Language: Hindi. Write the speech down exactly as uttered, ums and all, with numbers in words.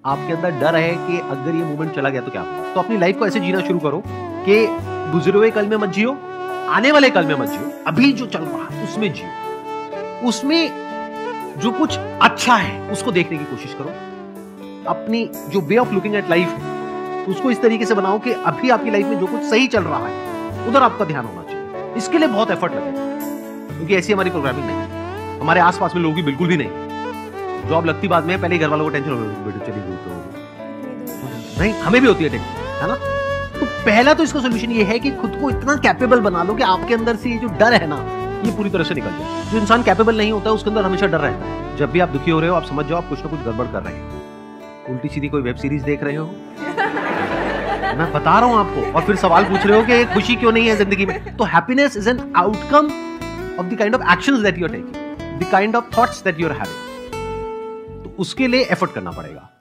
आपके अंदर डर है कि अगर ये मोमेंट चला गया तो क्या होगा, तो अपनी लाइफ को ऐसे जीना शुरू करो कि गुजरे हुए कल में मत जियो, आने वाले कल में मत जियो, अभी जो चल रहा है उसमें जियो। उसमें जो कुछ अच्छा है उसको देखने की कोशिश करो। अपनी जो way of looking at life है उसको इस तरीके से बनाओ कि अभी आपकी लाइफ में जो कुछ सही चल रहा है उधर आपका ध्यान होना चाहिए। इसके लिए बहुत एफर्ट लगेगा, क्योंकि ऐसी हमारी प्रोग्रामिंग नहीं है। हमारे आसपास में लोग भी बिल्कुल भी नहीं। जॉब लगती बाद में, पहले घर वालों को टेंशन हो बेटे चली गई तो नहीं, हमें भी होती है टेंशन, है ना। तो पहला तो इसका सोल्यूशन ये है कि खुद को इतना कैपेबल बना लो कि आपके अंदर से ये जो डर है ना ये पूरी तरह से निकल जाए। जो इंसान कैपेबल नहीं होता है उसके अंदर हमेशा डर रहता है। जब भी आप दुखी हो रहे हो आप समझ जाओ आप कुछ ना कुछ गड़बड़ कर रहे हो, उल्टी सीधी कोई वेब सीरीज देख रहे हो, मैं बता रहा हूं आपको, और फिर सवाल पूछ रहे हो कि खुशी क्यों नहीं है जिंदगी में। तो happiness is an outcome of the kind of actions that you are taking, the kind of thoughts that you are having. तो उसके लिए एफर्ट करना पड़ेगा।